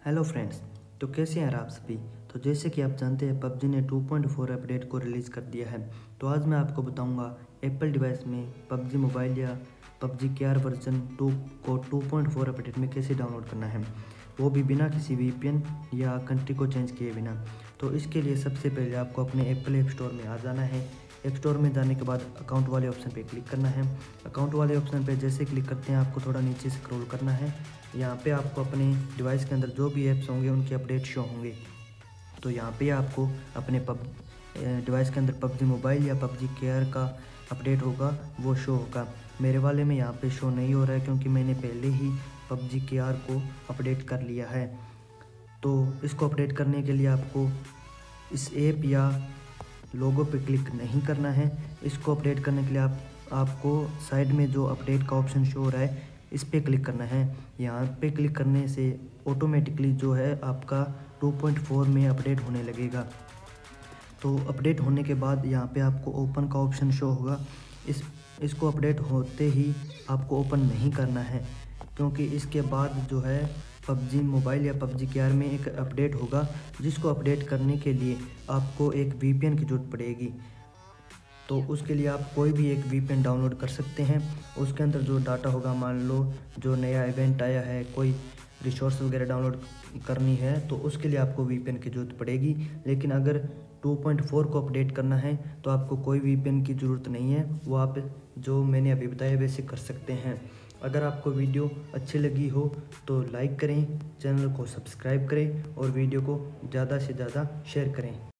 Hello friends. तो कैसे हैं आप सभी। तो जैसे कि आप जानते हैं पबजी ने 2.4 अपडेट को रिलीज़ कर दिया है। तो आज मैं आपको बताऊंगा एप्पल डिवाइस में पबजी मोबाइल या पबजी केआर वर्जन 2 को 2.4 अपडेट में कैसे डाउनलोड करना है, वो भी बिना किसी वीपीएन या कंट्री को चेंज किए बिना। तो इसके लिए सबसे पहले आपको अपने एप्पल ऐप स्टोर में आ जाना है। ऐप स्टोर में जाने के बाद अकाउंट वाले ऑप्शन पे क्लिक करना है। अकाउंट वाले ऑप्शन पे जैसे क्लिक करते हैं आपको थोड़ा नीचे स्क्रॉल करना है। यहाँ पे आपको अपने डिवाइस के अंदर जो भी ऐप्स होंगे उनके अपडेट शो होंगे। तो यहाँ पे आपको अपने डिवाइस के अंदर पबजी मोबाइल या पबजी केआर का अपडेट होगा वो शो होगा। मेरे वाले में यहाँ पे शो नहीं हो रहा है क्योंकि मैंने पहले ही पबजी केआर को अपडेट कर लिया है। तो इसको अपडेट करने के लिए आपको इस ऐप या लोगो पे क्लिक नहीं करना है। इसको अपडेट करने के लिए आपको साइड में जो अपडेट का ऑप्शन शो हो रहा है इस पे क्लिक करना है। यहाँ पे क्लिक करने से ऑटोमेटिकली जो है आपका 2.4 में अपडेट होने लगेगा। तो अपडेट होने के बाद यहाँ पे आपको ओपन का ऑप्शन शो होगा। इसको अपडेट होते ही आपको ओपन नहीं करना है क्योंकि इसके बाद जो है पबजी मोबाइल या पबजी केआर में एक अपडेट होगा जिसको अपडेट करने के लिए आपको एक वीपीएन की ज़रूरत पड़ेगी। तो उसके लिए आप कोई भी एक वीपीएन डाउनलोड कर सकते हैं। उसके अंदर जो डाटा होगा, मान लो जो नया इवेंट आया है, कोई रिसोर्स वगैरह डाउनलोड करनी है तो उसके लिए आपको वीपीएन की ज़रूरत पड़ेगी। लेकिन अगर 2.4 को अपडेट करना है तो आपको कोई वीपीएन की ज़रूरत नहीं है, वो आप जो मैंने अभी बताया वैसे कर सकते हैं। अगर आपको वीडियो अच्छी लगी हो तो लाइक करें, चैनल को सब्सक्राइब करें और वीडियो को ज़्यादा से ज़्यादा शेयर करें।